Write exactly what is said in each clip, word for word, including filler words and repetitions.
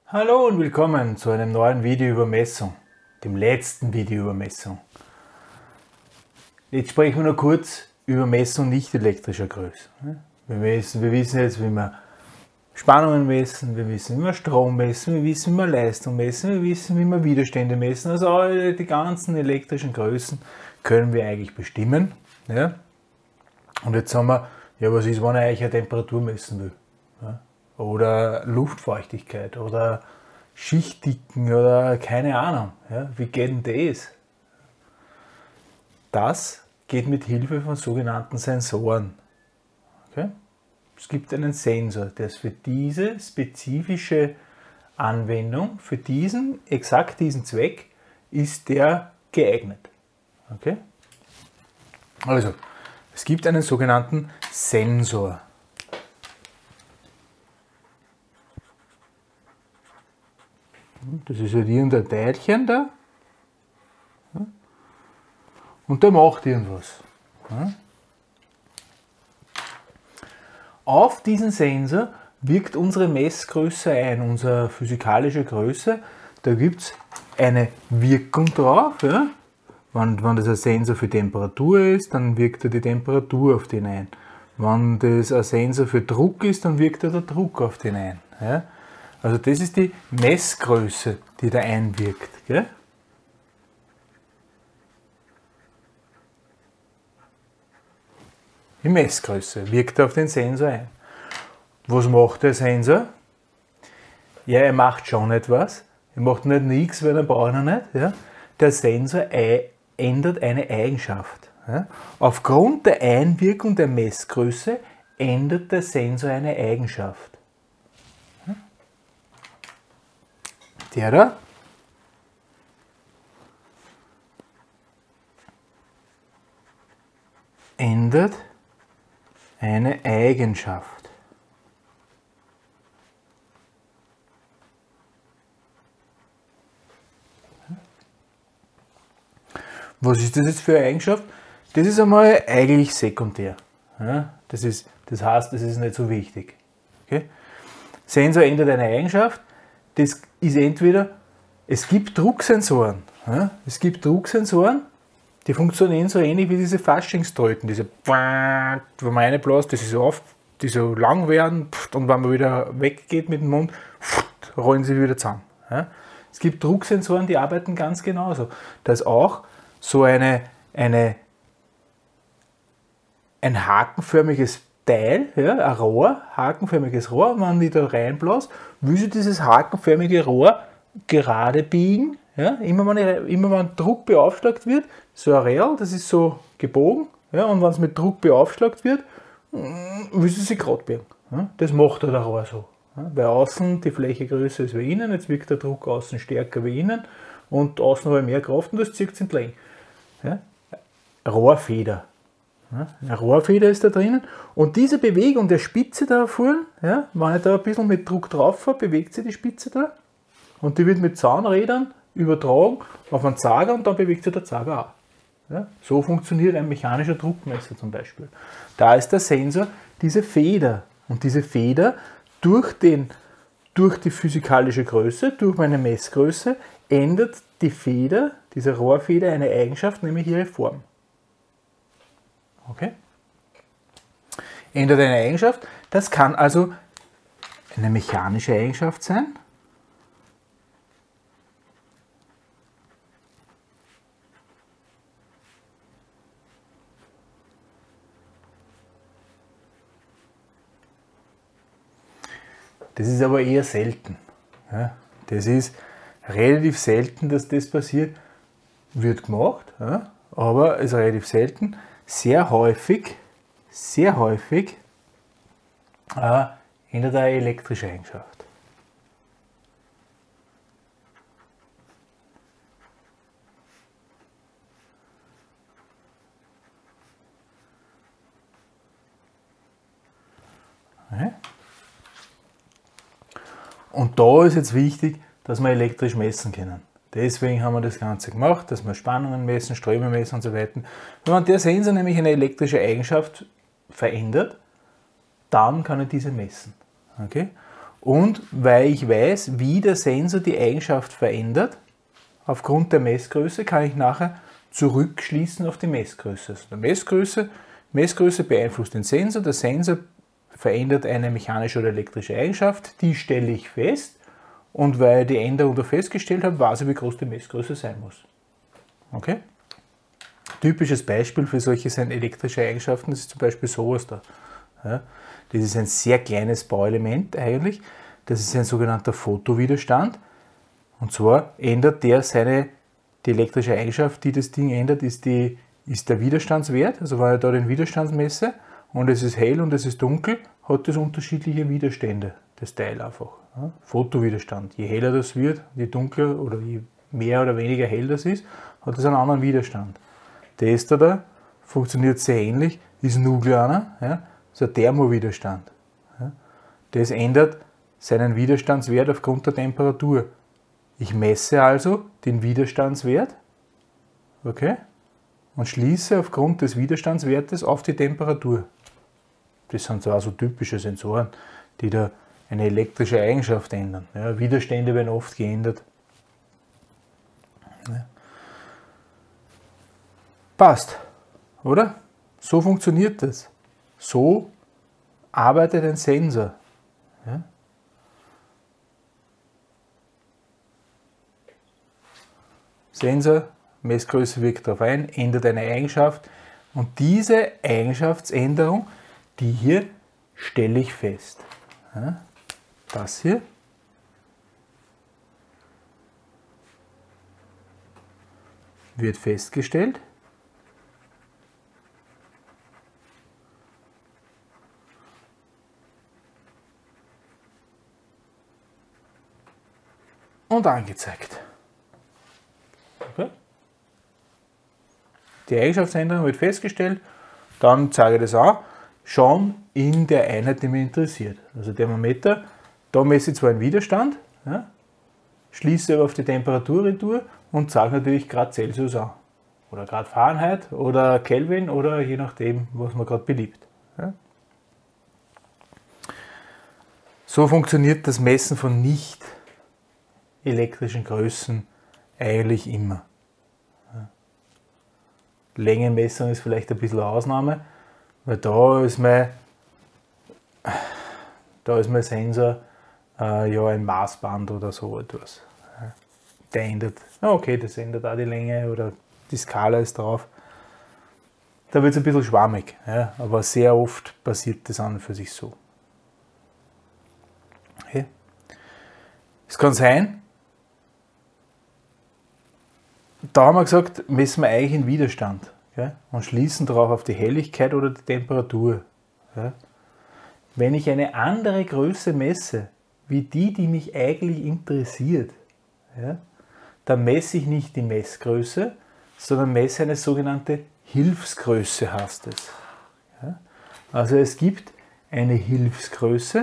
Hallo und willkommen zu einem neuen Video über Messung, dem letzten Video über Messung. Jetzt sprechen wir noch kurz über Messung nicht elektrischer Größe. Wir, messen, wir wissen jetzt, wie wir Spannungen messen, wir wissen, wie wir Strom messen, wir wissen, wie wir Leistung messen, wir wissen, wie wir Widerstände messen. Also alle die ganzen elektrischen Größen können wir eigentlich bestimmen. Ja? Und jetzt sagen wir, ja, was ist, wenn ich eigentlich eine Temperatur messen will? Ja? Oder Luftfeuchtigkeit oder Schichtdicken oder keine Ahnung. Ja? Wie geht denn das? Das geht mit Hilfe von sogenannten Sensoren. Okay? Es gibt einen Sensor, der ist für diese spezifische Anwendung, für diesen, exakt diesen Zweck, ist der geeignet. Okay? Also, es gibt einen sogenannten Sensor. Das ist halt irgendein Teilchen da. Und der macht irgendwas. Auf diesen Sensor wirkt unsere Messgröße ein, unsere physikalische Größe. Da gibt es eine Wirkung drauf. Ja? Wenn, wenn das ein Sensor für Temperatur ist, dann wirkt er die Temperatur auf den ein. Wenn das ein Sensor für Druck ist, dann wirkt er der Druck auf den ein. Ja? Also das ist die Messgröße, die da einwirkt. Gell? Die Messgröße wirkt auf den Sensor ein. Was macht der Sensor? Ja, er macht schon etwas. Er macht nicht nichts, weil er braucht ihn nicht. Ja? Der Sensor ändert eine Eigenschaft. Ja? Aufgrund der Einwirkung der Messgröße ändert der Sensor eine Eigenschaft. Ja? Der da ändert eine Eigenschaft. Was ist das jetzt für eine Eigenschaft? Das ist einmal eigentlich sekundär. Das, ist, das heißt, das ist nicht so wichtig. Okay? Sensor ändert eine Eigenschaft. Das ist entweder, es gibt Drucksensoren. Es gibt Drucksensoren, die funktionieren so ähnlich wie diese Faschingströten, diese, wenn man reinbläst, das ist auf, die so lang werden und wenn man wieder weggeht mit dem Mund, rollen sie wieder zusammen. Es gibt Drucksensoren, die arbeiten ganz genauso. Da ist auch so eine, eine, ein hakenförmiges Teil, ja, ein Rohr, hakenförmiges Rohr, und wenn ich da reinbläst, will sich dieses hakenförmige Rohr gerade biegen. Ja, immer, wenn ich, immer wenn Druck beaufschlagt wird, so ein Rädel, das ist so gebogen, ja, und wenn es mit Druck beaufschlagt wird, will es sich gerade biegen. Ja, das macht der Rohr so. Ja, weil außen die Fläche größer ist wie innen, jetzt wirkt der Druck außen stärker wie innen und außen habe ich mehr Kraft und das zieht es in die Länge. Ja, Rohrfeder. Ja, eine Rohrfeder ist da drinnen und diese Bewegung der Spitze da vorne, ja, wenn ich da ein bisschen mit Druck drauf habe, bewegt sich die Spitze da und die wird mit Zahnrädern übertragen auf einen Zager und dann bewegt sich der Zager auch. Ja, so funktioniert ein mechanischer Druckmesser zum Beispiel. Da ist der Sensor diese Feder und diese Feder durch, den, durch die physikalische Größe, durch meine Messgröße, ändert die Feder, diese Rohrfeder, eine Eigenschaft, nämlich ihre Form. Okay? Ändert eine Eigenschaft, das kann also eine mechanische Eigenschaft sein. Das ist aber eher selten. Ja, das ist relativ selten, dass das passiert. Wird gemacht, ja, aber ist relativ selten. Sehr häufig, sehr häufig äh, ändert eine elektrische Eigenschaft. Okay. Und da ist jetzt wichtig, dass wir elektrisch messen können. Deswegen haben wir das Ganze gemacht, dass wir Spannungen messen, Ströme messen und so weiter. Wenn der Sensor nämlich eine elektrische Eigenschaft verändert, dann kann ich diese messen. Okay? Und weil ich weiß, wie der Sensor die Eigenschaft verändert, aufgrund der Messgröße, kann ich nachher zurückschließen auf die Messgröße. Also die Messgröße, Messgröße beeinflusst den Sensor, der Sensor verändert eine mechanische oder elektrische Eigenschaft, die stelle ich fest und weil ich die Änderung da festgestellt habe, weiß ich, wie groß die Messgröße sein muss. Okay? Typisches Beispiel für solche sind elektrische Eigenschaften, das ist zum Beispiel sowas da. Ja, das ist ein sehr kleines Bauelement eigentlich, das ist ein sogenannter Photowiderstand und zwar ändert der seine, die elektrische Eigenschaft, die das Ding ändert, ist, die, ist der Widerstandswert, also wenn ich da den Widerstand messe und es ist hell und es ist dunkel, hat das unterschiedliche Widerstände, das Teil einfach. Ja, Photowiderstand, je heller das wird, je dunkler oder je mehr oder weniger hell das ist, hat das einen anderen Widerstand. Das da funktioniert sehr ähnlich, ist nuklearer, ja, ist ein Thermowiderstand. Ja. Das ändert seinen Widerstandswert aufgrund der Temperatur. Ich messe also den Widerstandswert, okay, und schließe aufgrund des Widerstandswertes auf die Temperatur. Das sind zwar so typische Sensoren, die da eine elektrische Eigenschaft ändern. Ja, Widerstände werden oft geändert. Ja. Passt, oder? So funktioniert das. So arbeitet ein Sensor. Ja? Sensor, Messgröße wirkt darauf ein, ändert eine Eigenschaft und diese Eigenschaftsänderung, die hier stelle ich fest. Ja? Das hier wird festgestellt. Und angezeigt. Okay. Die Eigenschaftsänderung wird festgestellt, dann zeige ich das an, schon in der Einheit, die mich interessiert. Also Thermometer, da messe ich zwar einen Widerstand, ja, schließe aber auf die Temperatur retour und zeige natürlich Grad Celsius an. Oder Grad Fahrenheit oder Kelvin oder je nachdem, was man gerade beliebt. Ja. So funktioniert das Messen von nicht elektrischen Größen eigentlich immer. Ja. Längenmessung ist vielleicht ein bisschen eine Ausnahme, weil da ist mein, da ist mein Sensor äh, ja ein Maßband oder so etwas. Ja. Der ändert, okay, das ändert auch die Länge oder die Skala ist drauf. Da wird es ein bisschen schwammig, ja, aber sehr oft passiert das an und für sich so. Okay. Es kann sein, da haben wir gesagt, messen wir eigentlich den Widerstand, okay, und schließen darauf auf die Helligkeit oder die Temperatur. Okay. Wenn ich eine andere Größe messe, wie die, die mich eigentlich interessiert, ja, dann messe ich nicht die Messgröße, sondern messe eine sogenannte Hilfsgröße, heißt es. Ja. Also es gibt eine Hilfsgröße,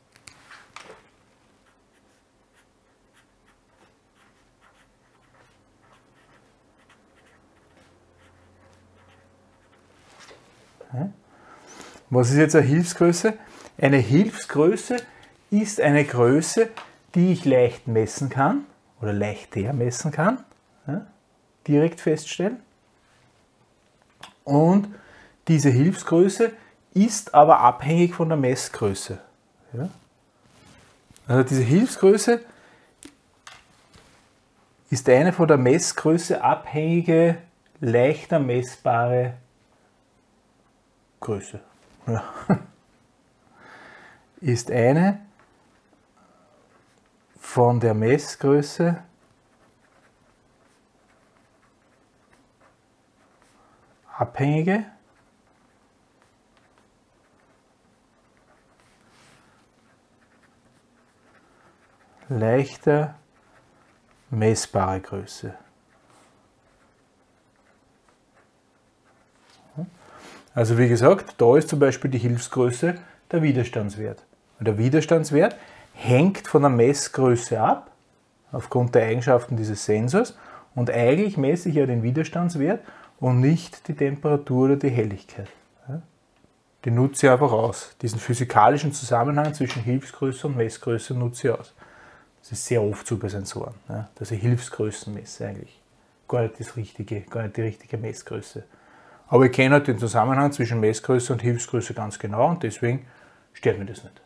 was ist jetzt eine Hilfsgröße? Eine Hilfsgröße ist eine Größe, die ich leicht messen kann oder leichter messen kann, ja, direkt feststellen. Und diese Hilfsgröße ist aber abhängig von der Messgröße. Ja. Also diese Hilfsgröße ist eine von der Messgröße abhängige, leichter messbare Größe. Ja. Ist eine von der Messgröße abhängige leichter messbare Größe. Also wie gesagt, da ist zum Beispiel die Hilfsgröße der Widerstandswert. Und der Widerstandswert hängt von der Messgröße ab, aufgrund der Eigenschaften dieses Sensors. Und eigentlich messe ich ja den Widerstandswert und nicht die Temperatur oder die Helligkeit. den nutze ich einfach aus. Diesen physikalischen Zusammenhang zwischen Hilfsgröße und Messgröße nutze ich aus. Das ist sehr oft so bei Sensoren, ja, dass ich Hilfsgrößen messe eigentlich. Gar nicht das richtige, gar nicht die richtige Messgröße. Aber ich kenne halt den Zusammenhang zwischen Messgröße und Hilfsgröße ganz genau und deswegen stört mir das nicht.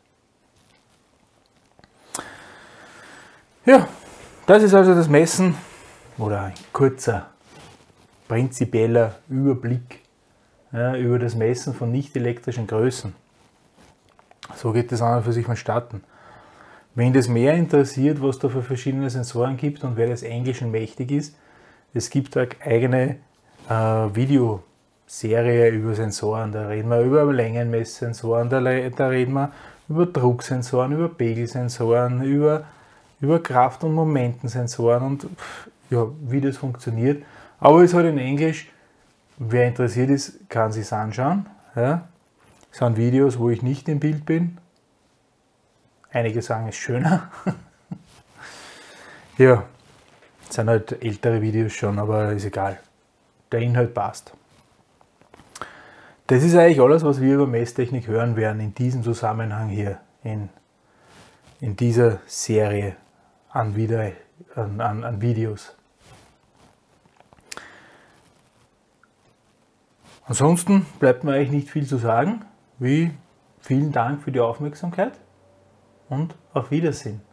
Ja, das ist also das Messen oder ein kurzer, prinzipieller Überblick, ja, über das Messen von nicht elektrischen Größen. So geht das an und für sich vonstatten. Wenn das mehr interessiert, was da für verschiedene Sensoren gibt und wer das Englischen mächtig ist, es gibt eine eigene äh, Videoserie über Sensoren. Da reden wir über Längenmesssensoren, da, da reden wir über Drucksensoren, über Pegelsensoren, über, über Kraft- und Momentensensoren und ja, wie das funktioniert. Aber es ist halt in Englisch. Wer interessiert ist, kann sich anschauen. Ja. Das sind Videos, wo ich nicht im Bild bin. Einige sagen, es ist schöner. Ja, das sind halt ältere Videos schon, aber ist egal. Der Inhalt passt. Das ist eigentlich alles, was wir über Messtechnik hören werden in diesem Zusammenhang hier, in, in dieser Serie an, Video, an, an, an Videos. Ansonsten bleibt mir eigentlich nicht viel zu sagen, wie vielen Dank für die Aufmerksamkeit und auf Wiedersehen.